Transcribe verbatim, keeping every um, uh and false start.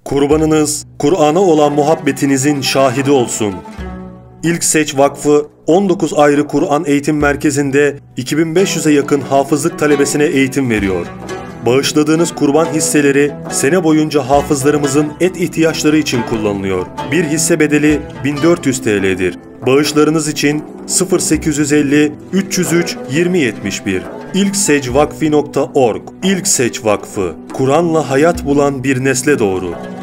Kurbanınız, Kur'an'a olan muhabbetinizin şahidi olsun. İlk Seç Vakfı, on dokuz ayrı Kur'an eğitim merkezinde iki bin beş yüze yakın hafızlık talebesine eğitim veriyor. Bağışladığınız kurban hisseleri sene boyunca hafızlarımızın et ihtiyaçları için kullanılıyor. Bir hisse bedeli bin dört yüz T L'dir. Bağışlarınız için sıfır sekiz yüz elli üç yüz üç yirmi yetmiş bir ilksecvakfi nokta org İlk Seç Vakfı, Kur'an'la hayat bulan bir nesle doğru.